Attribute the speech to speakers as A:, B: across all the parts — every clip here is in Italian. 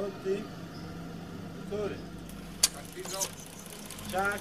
A: Pronti? Attore. Jack.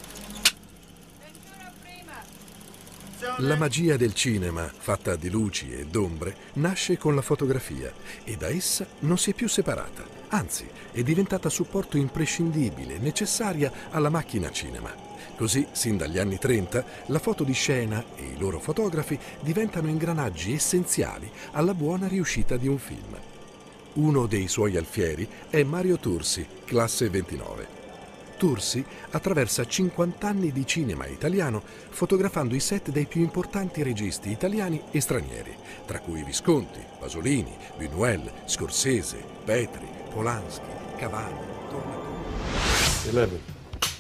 B: La magia del cinema, fatta di luci e d'ombre, nasce con la fotografia e da essa non si è più separata. Anzi, è diventata supporto imprescindibile, necessaria alla macchina cinema. Così, sin dagli anni 30, la foto di scena e i loro fotografi diventano ingranaggi essenziali alla buona riuscita di un film. Uno dei suoi alfieri è Mario Tursi, classe 29. Tursi attraversa 50 anni di cinema italiano fotografando i set dei più importanti registi italiani e stranieri, tra cui Visconti, Pasolini, Buñuel, Scorsese, Petri, Polanski, Cavani,
C: Tornatore.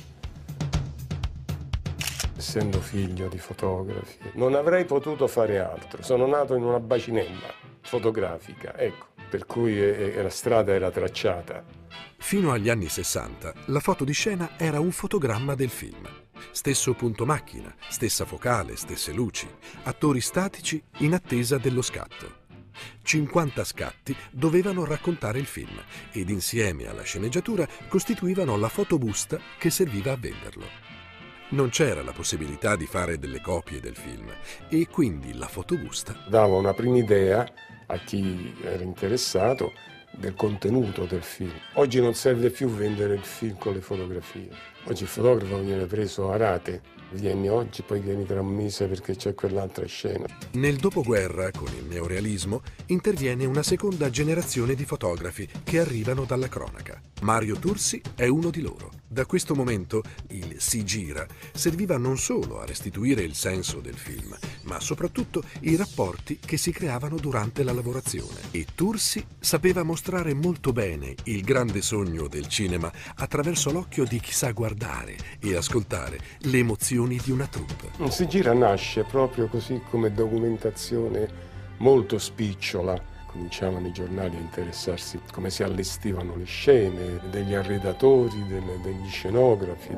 C: Essendo figlio di fotografi, non avrei potuto fare altro. Sono nato in una bacinella fotografica, ecco, per cui la strada era tracciata.
B: Fino agli anni 60, la foto di scena era un fotogramma del film. Stesso punto macchina, stessa focale, stesse luci, attori statici in attesa dello scatto. 50 scatti dovevano raccontare il film ed insieme alla sceneggiatura costituivano la fotobusta che serviva a venderlo. Non c'era la possibilità di fare delle copie del film e quindi la fotobusta
C: dava una prima idea a chi era interessato del contenuto del film. Oggi non serve più vendere il film con le fotografie. Oggi il fotografo viene preso a rate. Vieni oggi, poi vieni tra un mese perché c'è quell'altra scena.
B: Nel dopoguerra, con il neorealismo, interviene una seconda generazione di fotografi che arrivano dalla cronaca. Mario Tursi è uno di loro. Da questo momento il si gira serviva non solo a restituire il senso del film, ma soprattutto i rapporti che si creavano durante la lavorazione. E Tursi sapeva mostrare molto bene il grande sogno del cinema attraverso l'occhio di chi sa guardare e ascoltare le emozioni di una troupe.
C: Un si gira nasce proprio così come documentazione molto spicciola. Cominciavano i giornali a interessarsi come si allestivano le scene, degli arredatori, degli scenografi.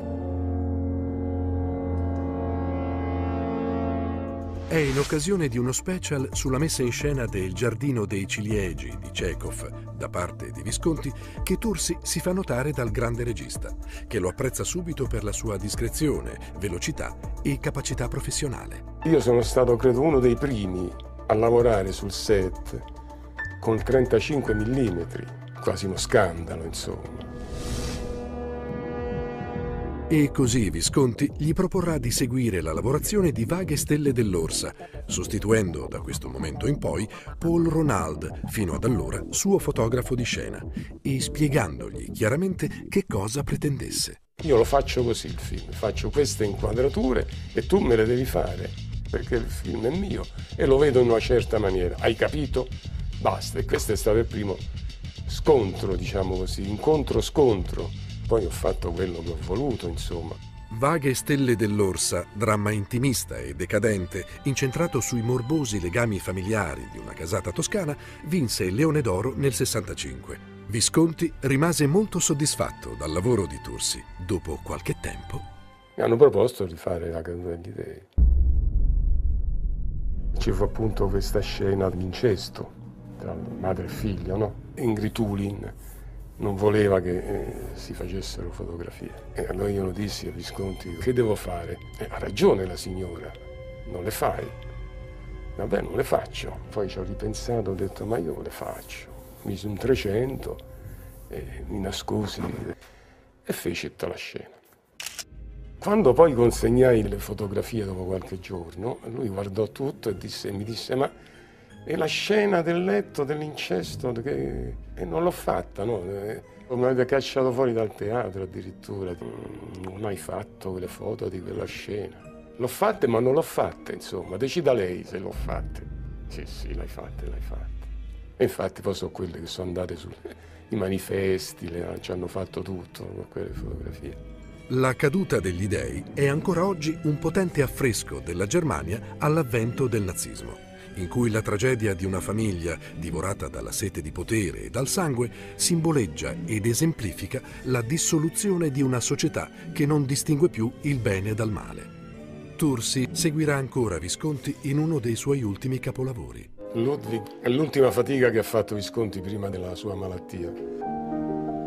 B: È in occasione di uno special sulla messa in scena del Giardino dei Ciliegi di Chekhov da parte di Visconti che Tursi si fa notare dal grande regista, che lo apprezza subito per la sua discrezione, velocità e capacità professionale.
C: Io sono stato, credo, uno dei primi a lavorare sul set con 35 mm, quasi uno scandalo, insomma.
B: E così Visconti gli proporrà di seguire la lavorazione di Vaghe Stelle dell'Orsa, sostituendo da questo momento in poi Paul Ronald, fino ad allora suo fotografo di scena, e spiegandogli chiaramente che cosa pretendesse.
C: Io lo faccio così il film, faccio queste inquadrature e tu me le devi fare, perché il film è mio e lo vedo in una certa maniera. Hai capito? Basta, e questo è stato il primo scontro, diciamo così, incontro-scontro. Poi ho fatto quello che ho voluto, insomma.
B: Vaghe Stelle dell'Orsa, dramma intimista e decadente, incentrato sui morbosi legami familiari di una casata toscana, vinse il Leone d'Oro nel 65. Visconti rimase molto soddisfatto dal lavoro di Tursi. Dopo qualche tempo
C: mi hanno proposto di fare La caduta degli dei. Ci fu appunto questa scena di incesto tra madre e figlio, no? Ingrid Tulin non voleva che si facessero fotografie. E allora io lo dissi a Visconti, che devo fare? Ha ragione la signora, non le fai. Vabbè, non le faccio. Poi ci ho ripensato, ho detto, ma io le faccio. Misi un 300, mi nascosi e feci tutta la scena. Quando poi consegnai le fotografie dopo qualche giorno, lui guardò tutto e mi disse, ma è la scena del letto, dell'incesto, che non l'ho fatta, no? Mi avete cacciato fuori dal teatro addirittura. Non ho mai fatto quelle foto di quella scena. L'ho fatta, ma non l'ho fatta, insomma. Decida lei se l'ho fatta. Sì, l'hai fatta, l'hai fatta. E infatti poi sono quelle che sono andate sui manifesti, ci hanno fatto tutto con quelle fotografie.
B: La caduta degli dei è ancora oggi un potente affresco della Germania all'avvento del nazismo, in cui la tragedia di una famiglia divorata dalla sete di potere e dal sangue simboleggia ed esemplifica la dissoluzione di una società che non distingue più il bene dal male. Tursi seguirà ancora Visconti in uno dei suoi ultimi capolavori.
C: Ludwig è l'ultima fatica che ha fatto Visconti prima della sua malattia.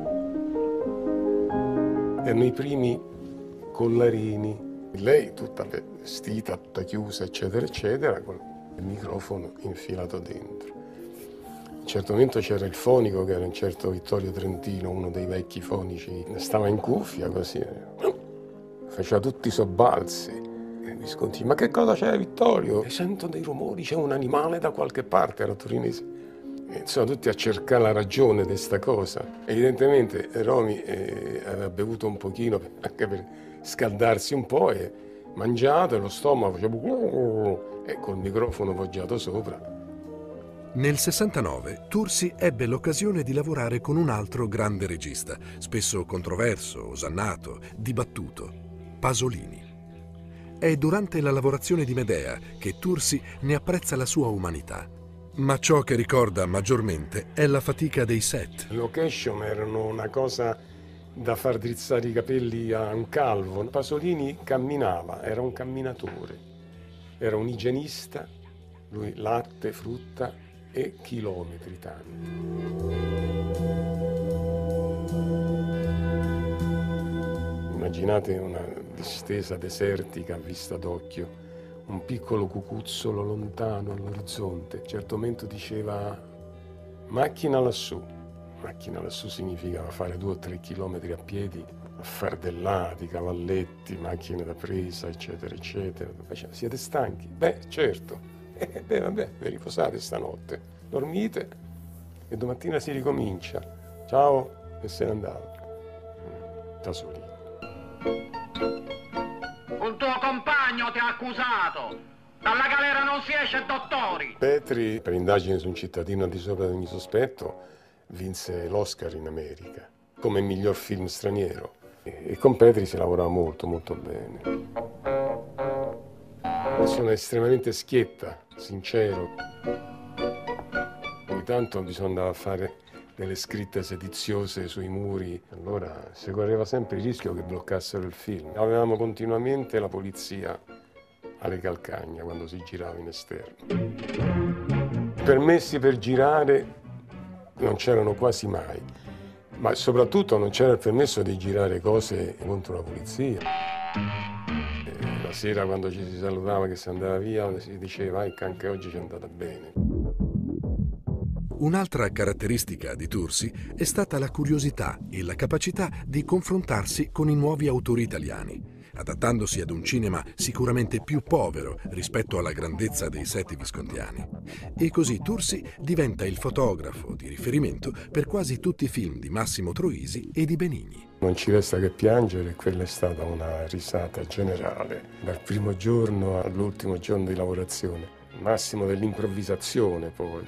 C: Erano i primi collarini. Lei tutta vestita, tutta chiusa, eccetera, eccetera, con il microfono infilato dentro. A un certo momento c'era il fonico, che era un certo Vittorio Trentino, uno dei vecchi fonici, stava in cuffia così, faceva tutti i sobbalzi. E Visconti, ma che cosa c'è, Vittorio? E sento dei rumori, c'è un animale da qualche parte, era torinese. E insomma, tutti a cercare la ragione di questa cosa. Evidentemente Romy aveva bevuto un pochino, anche per scaldarsi un po', e mangiato, e lo stomaco faceva e col microfono poggiato sopra.
B: Nel 69 Tursi ebbe l'occasione di lavorare con un altro grande regista, spesso controverso, osannato, dibattuto, Pasolini. È durante la lavorazione di Medea che Tursi ne apprezza la sua umanità. Ma ciò che ricorda maggiormente è la fatica dei set.
C: Le location erano una cosa da far drizzare i capelli a un calvo. Pasolini camminava, era un camminatore, era un igienista, lui latte, frutta e chilometri tanti. Immaginate una distesa desertica a vista d'occhio, un piccolo cucuzzolo lontano all'orizzonte. A un certo momento diceva macchina lassù. Macchina lassù significava fare 2 o 3 chilometri a piedi, affardellati, cavalletti, macchine da presa, eccetera, eccetera. Faceva, siete stanchi? Beh, certo. Beh, vabbè, vi riposate stanotte, dormite e domattina si ricomincia. Ciao, e se ne andava. Da soli.
D: Un tuo compagno ti ha accusato. Dalla galera non si esce, dottori.
C: Petri, per indagine su un cittadino al di sopra di ogni sospetto, vinse l'Oscar in America come miglior film straniero. E con Petri si lavorava molto, molto bene. Sono estremamente schietta, sincero. Ogni tanto bisognava fare delle scritte sediziose sui muri, allora si correva sempre il rischio che bloccassero il film. Avevamo continuamente la polizia alle calcagna quando si girava in esterno. Permessi per girare non c'erano quasi mai, ma soprattutto non c'era il permesso di girare cose contro la polizia. La sera quando ci si salutava che si andava via si diceva che anche oggi ci è andata bene.
B: Un'altra caratteristica di Tursi è stata la curiosità e la capacità di confrontarsi con i nuovi autori italiani, adattandosi ad un cinema sicuramente più povero rispetto alla grandezza dei set viscontiani. E così Tursi diventa il fotografo di riferimento per quasi tutti i film di Massimo Troisi e di Benigni.
C: Non ci resta che piangere, quella è stata una risata generale, dal primo giorno all'ultimo giorno di lavorazione, il massimo dell'improvvisazione poi.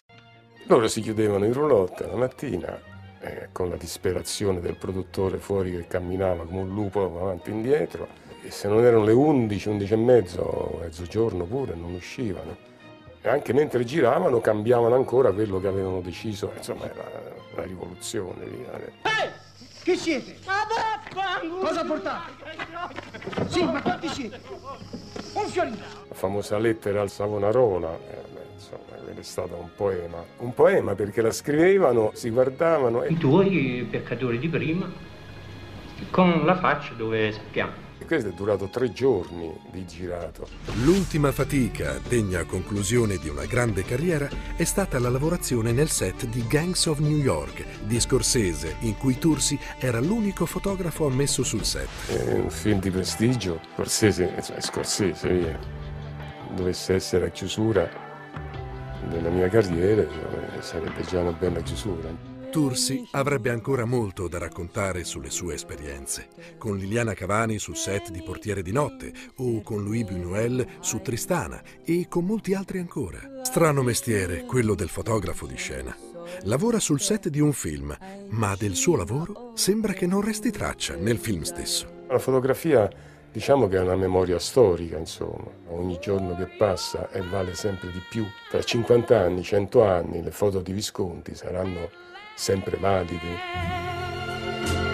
C: Loro si chiudevano in roulotte la mattina, con la disperazione del produttore fuori che camminava come un lupo avanti e indietro, e se non erano le 11, 11 e mezzo, mezzogiorno pure, non uscivano. E anche mentre giravano cambiavano ancora quello che avevano deciso, insomma era la rivoluzione.
E: Chi siete? Cosa portate? Sì, ma quanti siete? Un fiorino.
C: La famosa lettera al Savonarona, insomma, è stato un poema perché la scrivevano, si guardavano.
F: I tuoi peccatori di prima, con la faccia dove sappiamo.
C: E questo è durato 3 giorni di girato.
B: L'ultima fatica, degna conclusione di una grande carriera, è stata la lavorazione nel set di Gangs of New York di Scorsese, in cui Tursi era l'unico fotografo ammesso sul set.
C: È un film di prestigio. Scorsese, via. Dovesse essere a chiusura della mia carriera, sarebbe già una bella chiusura.
B: Tursi avrebbe ancora molto da raccontare sulle sue esperienze, con Liliana Cavani sul set di Portiere di notte o con Louis Buñuel su Tristana e con molti altri ancora. Strano mestiere, quello del fotografo di scena. Lavora sul set di un film, ma del suo lavoro sembra che non resti traccia nel film stesso.
C: La fotografia, diciamo che è una memoria storica, insomma. Ogni giorno che passa e vale sempre di più. Tra 50 anni, 100 anni, le foto di Visconti saranno sempre valide.